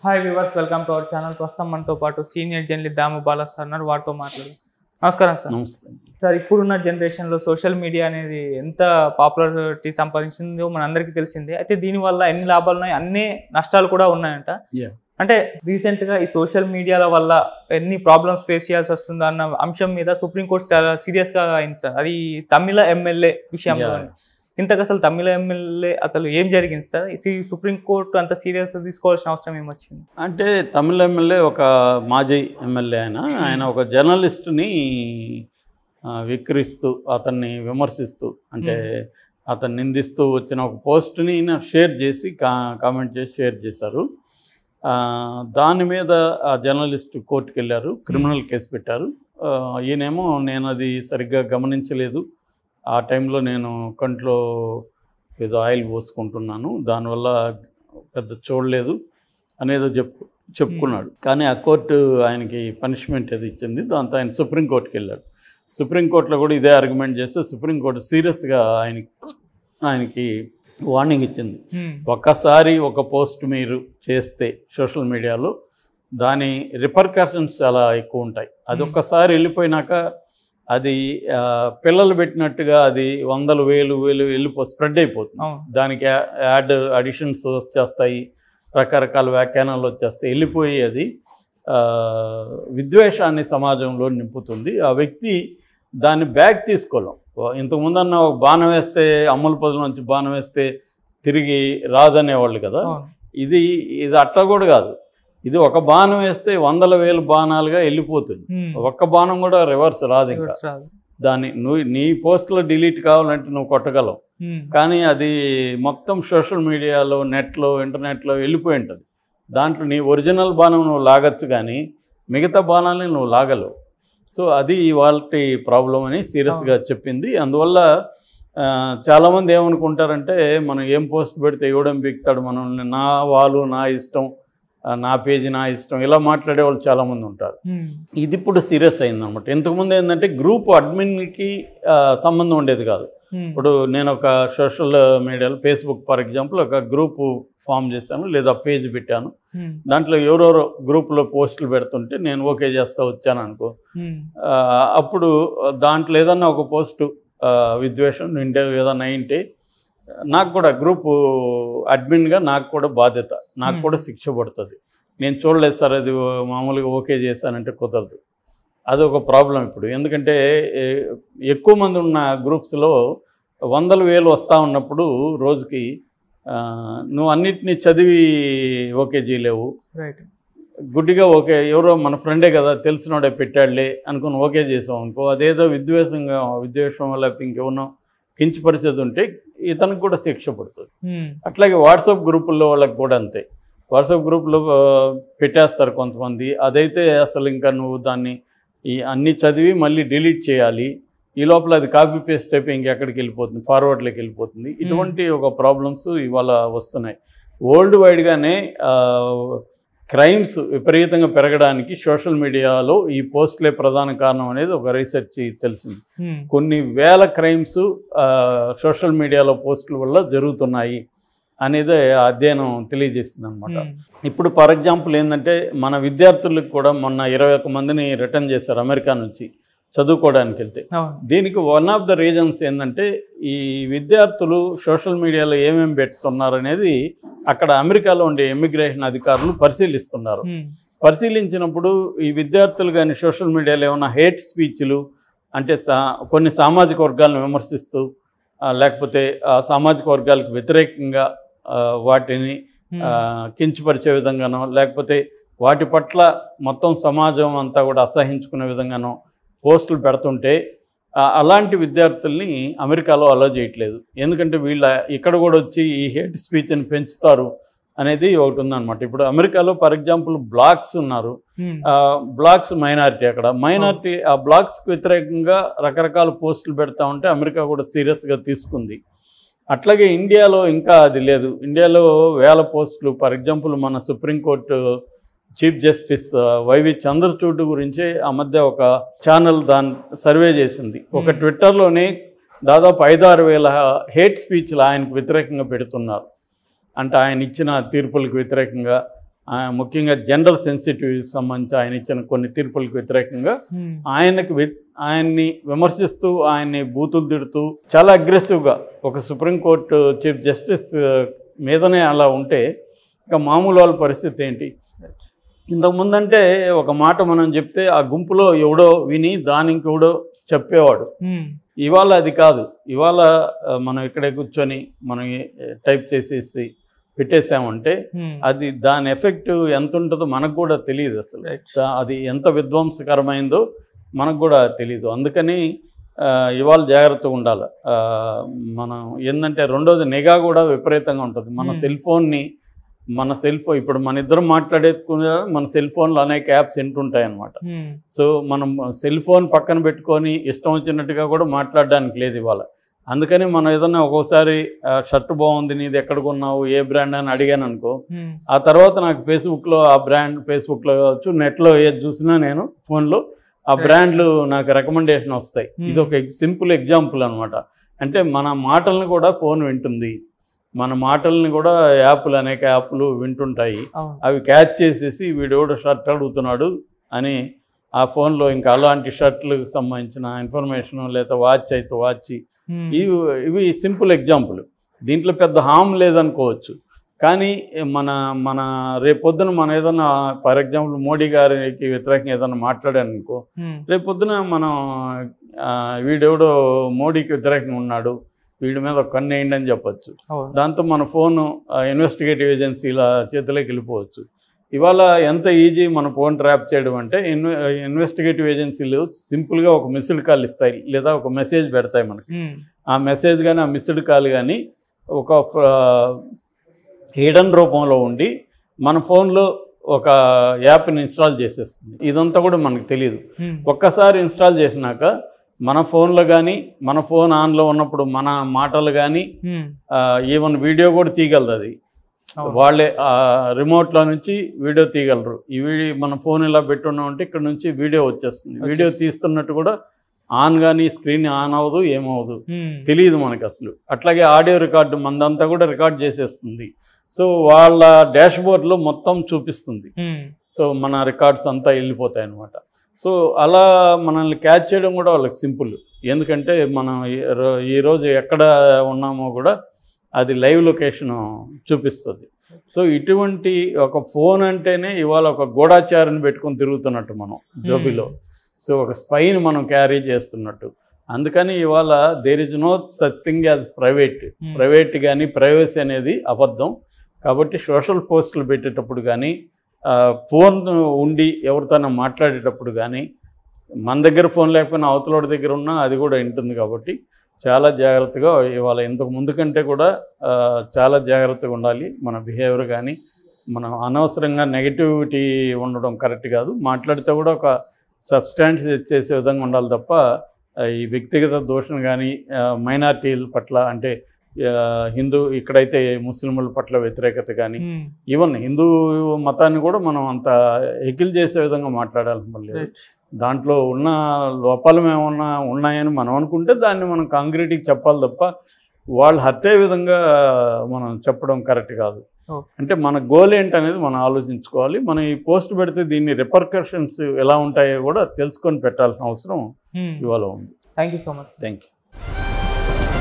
Hi viewers, welcome to our channel. ప్రస్తుతం మనతో పాటు senior journalist Damu Bala sir ఉన్నారు. వారితో మాట్లాడు. నమస్కారం సార్. నమస్తే సార్, ఇప్పుడున్న జనరేషన్లో సోషల్ మీడియా అనేది ఎంత పాపులారిటీ సంపాదించిందో మనందరికీ తెలిసిందే. అయితే దీనివల్ల ఎన్ని లాభాలు ఉన్నాయి, అన్ని నష్టాలు కూడా ఉన్నాయంట. అంటే రీసెంట్గా ఈ సోషల్ మీడియాల వల్ల ఎన్ని ప్రాబ్లమ్స్ ఫేస్ చేయాల్సి వస్తుందో అన్న అంశం మీద సుప్రీంకోర్టు చాలా సీరియస్గా అయింది సార్. అది తమిళ ఎమ్మెల్యే విషయంలో. ఇంతకు అసలు తమిళ ఎమ్మెల్యే అసలు ఏం జరిగింది సార్? సుప్రీంకోర్టు అంత సీరియస్గా తీసుకోవాల్సిన అవసరం ఏమొచ్చింది? అంటే తమిళ ఎమ్మెల్యే ఒక మాజీ ఎమ్మెల్యే ఆయన ఒక జర్నలిస్ట్ని విక్రిస్తూ అతన్ని విమర్శిస్తూ అంటే అతన్ని నిందిస్తూ వచ్చిన ఒక పోస్ట్ని ఈయన షేర్ చేసి కామెంట్ చేసి షేర్ చేశారు. దాని మీద ఆ జర్నలిస్ట్ కోర్టుకు వెళ్ళారు, క్రిమినల్ కేసు పెట్టారు. ఈయనేమో నేను అది సరిగ్గా గమనించలేదు, ఆ టైంలో నేను కంట్లో ఏదో ఆయిల్ పోసుకుంటున్నాను, దానివల్ల పెద్ద చూడలేదు అనేదో చెప్పుకున్నాడు. కానీ ఆ కోర్టు ఆయనకి పనిష్మెంట్ ఏది ఇచ్చింది. దాంతో ఆయన సుప్రీంకోర్టుకి వెళ్ళాడు. సుప్రీంకోర్టులో కూడా ఇదే ఆర్గ్యుమెంట్ చేస్తే సుప్రీంకోర్టు సీరియస్గా ఆయనకి వార్నింగ్ ఇచ్చింది. ఒక్కసారి ఒక పోస్ట్ మీరు చేస్తే సోషల్ మీడియాలో దాని రిపర్కషన్స్ చాలా ఎక్కువ ఉంటాయి. అది ఒక్కసారి వెళ్ళిపోయినాక అది పిల్లలు పెట్టినట్టుగా అది వందలు వేలు స్ప్రెడ్ అయిపోతుంది. దానికి యాడ్ అడిషన్స్ వచ్చేస్తాయి, రకరకాల వ్యాఖ్యానాలు వచ్చేస్తాయి, వెళ్ళిపోయి అది విద్వేషాన్ని సమాజంలో నింపుతుంది. ఆ వ్యక్తి దాన్ని బ్యాక్ తీసుకోలేం. ఇంతకుముందన్న ఒక బాణం వేస్తే అమ్ముల పొదల నుంచి బాణం వేస్తే తిరిగి రాదనేవాళ్ళు కదా. ఇది అట్లా కూడా కాదు. ఇది ఒక బాణం వేస్తే వందల వేలు బాణాలుగా వెళ్ళిపోతుంది. ఒక్క బాణం కూడా రివర్స్ రాదు. ఇంకా దాన్ని నీ పోస్ట్లో డిలీట్ కావాలంటే నువ్వు కొట్టగలవు, కానీ అది మొత్తం సోషల్ మీడియాలో, నెట్లో, ఇంటర్నెట్లో వెళ్ళిపోయి ఉంటుంది. దాంట్లో నీ ఒరిజినల్ బాణం నువ్వు లాగచ్చు, కానీ మిగతా బాణాలని నువ్వు లాగలవు. సో అది వాళ్ళ ప్రాబ్లం అని సీరియస్గా చెప్పింది. అందువల్ల చాలామంది ఏమనుకుంటారంటే మనం ఏం పోస్ట్ పెడితే ఎవడం బిగుతాడు, మనల్ని నా వాళ్ళు నా ఇష్టం, నా పేజీ నా ఇష్టం, ఇలా మాట్లాడే వాళ్ళు చాలామంది ఉంటారు. ఇది ఇప్పుడు సీరియస్ అయిందనమాట. ఇంతకుముందు ఏంటంటే గ్రూప్ అడ్మిన్కి సంబంధం ఉండేది కాదు. ఇప్పుడు నేను ఒక సోషల్ మీడియాలో ఫేస్బుక్ ఫర్ ఎగ్జాంపుల్ ఒక గ్రూప్ ఫామ్ చేశాను, లేదా పేజ్ పెట్టాను. దాంట్లో ఎవరెవరో గ్రూప్లో పోస్టులు పెడుతుంటే నేను ఓకే చేస్తా వచ్చాను అనుకో, అప్పుడు దాంట్లో ఏదన్నా ఒక పోస్టు విద్వేషం నిండే ఏదన్నా అయింటే నాకు కూడా గ్రూపు అడ్మిన్గా నాకు కూడా బాధ్యత, నాకు కూడా శిక్ష పడుతుంది. నేను చూడలేదు సార్, అది మామూలుగా ఓకే చేశానంటే కుదరదు. అదొక ప్రాబ్లం ఇప్పుడు. ఎందుకంటే ఎక్కువ మంది ఉన్న గ్రూప్స్లో వందల వేలు వస్తూ ఉన్నప్పుడు రోజుకి నువ్వు అన్నిటినీ చదివి ఓకే చేయలేవు. గుడ్డిగా ఓకే, ఎవరో మన ఫ్రెండే కదా తెలిసినోడే పెట్టాడులే అనుకుని ఓకే చేసాం అనుకో, అదేదో విద్వేషం లేకపోతే ఇంకేమన్నా కించపరిచేది ఉంటే ఇతనికి కూడా శిక్ష పడుతుంది. అట్లాగే వాట్సాప్ గ్రూపుల్లో వాళ్ళకి కూడా అంతే. వాట్సాప్ గ్రూప్లో పెట్టేస్తారు కొంతమంది, అదైతే అసలు ఇంకా నువ్వు దాన్ని అన్నీ చదివి మళ్ళీ డిలీట్ చేయాలి. ఈ లోపల అది కాపీ పేస్ట్ అయిపోయి ఇంకెక్కడికి వెళ్ళిపోతుంది, ఫార్వర్డ్లోకి వెళ్ళిపోతుంది. ఇటువంటి ఒక ప్రాబ్లమ్స్ ఇవాళ వస్తున్నాయి. వరల్డ్ వైడ్గానే క్రైమ్స్ విపరీతంగా పెరగడానికి సోషల్ మీడియాలో ఈ పోస్టులే ప్రధాన కారణం అనేది ఒక రీసెర్చ్ తెలిసింది. కొన్ని వేల క్రైమ్స్ సోషల్ మీడియాలో పోస్టుల వల్ల జరుగుతున్నాయి అనేది అధ్యయనం తెలియజేస్తుంది అనమాట. ఇప్పుడు ఫర్ ఎగ్జాంపుల్ ఏంటంటే మన విద్యార్థులకు కూడా మొన్న 21 మందిని రిటర్న్ చేశారు అమెరికా నుంచి చదువుకోవడానికి వెళ్తే. దీనికి వన్ ఆఫ్ ద రీజన్స్ ఏంటంటే ఈ విద్యార్థులు సోషల్ మీడియాలో ఏమేమి పెడుతున్నారు అనేది అక్కడ అమెరికాలో ఉండే ఇమిగ్రేషన్ అధికారులు పరిశీలిస్తున్నారు. పరిశీలించినప్పుడు ఈ విద్యార్థులు కానీ సోషల్ మీడియాలో ఏమైనా హేట్ స్పీచ్లు అంటే కొన్ని సామాజిక వర్గాలను విమర్శిస్తూ లేకపోతే సామాజిక వర్గాలకు వ్యతిరేకంగా వాటిని కించపరిచే విధంగానో లేకపోతే వాటి పట్ల మొత్తం సమాజం అంతా కూడా అసహించుకునే విధంగానో పోస్టులు పెడుతుంటే అలాంటి విద్యార్థుల్ని అమెరికాలో అలో చేయట్లేదు. ఎందుకంటే ఇక్కడ కూడా వచ్చి ఈ హేట్ స్పీచ్ని పెంచుతారు అనేది ఒకటి ఉందన్నమాట. ఇప్పుడు అమెరికాలో ఫర్ ఎగ్జాంపుల్ బ్లాక్స్ ఉన్నారు, బ్లాక్స్ మైనారిటీ. అక్కడ మైనారిటీ ఆ బ్లాక్స్కి వ్యతిరేకంగా రకరకాల పోస్టులు పెడతా ఉంటే అమెరికా కూడా సీరియస్గా తీసుకుంది. అట్లాగే ఇండియాలో ఇంకా అది లేదు. ఇండియాలో వేల పోస్టులు. ఫర్ ఎగ్జాంపుల్ మన supreme court chief justice YV Chandrachud గురించి ఆ మధ్య ఒక ఛానల్ దాని సర్వే చేసింది. ఒక ట్విట్టర్లోనే దాదాపు 5-6 వేల హేట్ స్పీచ్లు ఆయనకు వ్యతిరేకంగా పెడుతున్నారు. అంటే ఆయన ఇచ్చిన తీర్పులకు వ్యతిరేకంగా ముఖ్యంగా జెండర్ సెన్సిటివిటీకి సంబంధించి ఆయన ఇచ్చిన కొన్ని తీర్పులకు వ్యతిరేకంగా ఆయన్ని విమర్శిస్తూ ఆయన్ని బూతులు తిడుతూ చాలా అగ్రెసివ్గా ఒక సుప్రీంకోర్టు చీఫ్ జస్టిస్ మీదనే అలా ఉంటే ఇంకా మామూలు వాళ్ళ పరిస్థితి ఏంటి? ఇంతకుముందంటే ఒక మాట మనం చెప్తే ఆ గుంపులో ఎవడో విని దాని ఇంకెవడో చెప్పేవాడు. ఇవాళ అది కాదు. ఇవాళ మనం ఇక్కడే కూర్చొని మనం టైప్ చేసేసి పెట్టేసామంటే అది దాని ఎఫెక్ట్ ఎంత ఉంటుందో మనకు కూడా తెలియదు. అసలు అది ఎంత విధ్వంసకరమైందో మనకు కూడా తెలీదు. అందుకని ఇవాళ జాగ్రత్తగా ఉండాలి. మనం ఏంటంటే రెండోది నిఘా కూడా విపరీతంగా ఉంటుంది. మన సెల్ ఫోన్ ఇప్పుడు మన ఇద్దరం మాట్లాడేసుకునే మన సెల్ ఫోన్లో అనేక యాప్స్ ఎంటుంటాయి అన్నమాట. సో మనం సెల్ ఫోన్ పక్కన పెట్టుకొని ఇష్టం వచ్చినట్టుగా కూడా మాట్లాడడానికి లేదు ఇవాళ. అందుకని మనం ఏదన్నా ఒక్కోసారి షర్ట్ బాగుంది, నీది ఎక్కడ కొన్నావు, ఏ బ్రాండ్ అని అడిగాను అనుకో, ఆ తర్వాత నాకు ఫేస్బుక్లో ఆ బ్రాండ్ ఫేస్బుక్లో కావచ్చు, నెట్లో ఏది చూసినా నేను ఫోన్లో ఆ బ్రాండ్లు నాకు రికమెండేషన్ వస్తాయి. ఇది ఒక సింపుల్ ఎగ్జాంపుల్ అనమాట. అంటే మన మాటలను కూడా ఫోన్ వింటుంది, మన మాటల్ని కూడా అనేక యాప్లు వింటుంటాయి. అవి క్యాచ్ చేసేసి వీడెవడో షర్ట్ అడుగుతున్నాడు అని ఆ ఫోన్లో ఇంకా అలాంటి షర్ట్లకు సంబంధించిన ఇన్ఫర్మేషన్, లేదా వాచ్ అయితే వాచ్, ఇవి సింపుల్ ఎగ్జాంపుల్. దీంట్లో పెద్ద హామ్ లేదనుకోవచ్చు. కానీ మన రేపొద్దున మనం ఏదన్నా ఫర్ ఎగ్జాంపుల్ మోడీ గారికి వ్యతిరేకంగా ఏదన్నా మాట్లాడానుకో, రేపొద్దున మనం వీడెవడో మోడీకి వ్యతిరేకంగా ఉన్నాడు, వీడి మీద ఒక కన్ను వేయండి అని చెప్పచ్చు. దాంతో మన ఫోను ఇన్వెస్టిగేటివ్ ఏజెన్సీల చేతిలోకి వెళ్ళిపోవచ్చు. ఇవాళ ఎంత ఈజీ మన ఫోన్ ట్రాప్ చేయడం అంటే ఇన్వెస్టిగేటివ్ ఏజెన్సీలు సింపుల్గా ఒక మిస్డ్ కాల్ ఇస్తాయి, లేదా ఒక మెసేజ్ పెడతాయి మనకి. ఆ మెసేజ్ కానీ ఆ మిస్డ్ కాల్ కానీ ఒక హిడెన్ రూపంలో ఉండి మన ఫోన్లో ఒక యాప్ని ఇన్స్టాల్ చేసేస్తుంది. ఇదంతా కూడా మనకు తెలియదు. ఒక్కసారి ఇన్స్టాల్ చేసినాక మన ఫోన్లో కానీ, మన ఫోన్ ఆన్లో ఉన్నప్పుడు మన మాటలు కానీ, ఈవెన్ వీడియో కూడా తీయగలదు. అది వాళ్ళే రిమోట్లో నుంచి వీడియో తీయగలరు. ఈ వీడియో మన ఫోన్ ఇలా పెట్టున్నామంటే ఇక్కడ నుంచి వీడియో వచ్చేస్తుంది. వీడియో తీస్తున్నట్టు కూడా ఆన్ కానీ స్క్రీన్ ఆన్ అవ్వదు, ఏమవ్వదు, తెలియదు మనకు అసలు. అట్లాగే ఆడియో రికార్డు మందంతా కూడా రికార్డ్ చేసేస్తుంది. సో వాళ్ళ డాష్ బోర్డ్లో మొత్తం చూపిస్తుంది. సో మన రికార్డ్స్ అంతా వెళ్ళిపోతాయి అన్నమాట. సో అలా మనల్ని క్యాచ్ చేయడం కూడా వాళ్ళకి సింపుల్. ఎందుకంటే మనం ఈరోజు ఎక్కడ ఉన్నామో కూడా అది లైవ్ లొకేషన్ చూపిస్తుంది. సో ఇటువంటి ఒక ఫోన్ అంటేనే ఇవాళ ఒక గూఢాచారిని పెట్టుకొని తిరుగుతున్నట్టు మనం జోబీలో. సో ఒక స్పైని మనం క్యారీ చేస్తున్నట్టు. అందుకని ఇవాళ there is no such thing as private కానీ ప్రైవసీ అనేది అబద్ధం. కాబట్టి సోషల్ పోస్టులు పెట్టేటప్పుడు కానీ, ఫోన్ ఉండి ఎవరితోనో మాట్లాడేటప్పుడు కానీ, మన దగ్గర ఫోన్ లేకపోయినా అవతలోడి దగ్గర ఉన్నా అది కూడా ఉంటుంది. కాబట్టి చాలా జాగ్రత్తగా ఇవాళ ఇంతకు ముందు కంటే కూడా చాలా జాగ్రత్తగా ఉండాలి. మన బిహేవియర్ కానీ, మనం అనవసరంగా నెగిటివిటీ ఉండడం కరెక్ట్ కాదు. మాట్లాడితే కూడా ఒక సబ్స్టాన్స్ చేసే విధంగా ఉండాలి తప్ప ఈ వ్యక్తిగత దోషం కానీ మైనారిటీల పట్ల, అంటే ఇక్కడైతే ముస్లింల పట్ల వ్యతిరేకత కానీ, ఈవెన్ హిందూ మతాన్ని కూడా మనం అంత ఎకిల్ చేసే విధంగా మాట్లాడాలి. మళ్ళీ దాంట్లో ఉన్న లోపాలు ఏమన్నా ఉన్నాయని మనం అనుకుంటే దాన్ని మనం కాంక్రీట్గా చెప్పాలి తప్ప వాళ్ళు హర్ట్ అయ్యే విధంగా మనం చెప్పడం కరెక్ట్ కాదు. అంటే మన గోల్ ఏంటనేది మనం ఆలోచించుకోవాలి. మనం ఈ పోస్ట్ పెడితే దీన్ని రిపర్కషన్స్ ఎలా ఉంటాయో కూడా తెలుసుకొని పెట్టాల్సిన అవసరం ఇవాళ ఉంది. Thank you so much. Thank you.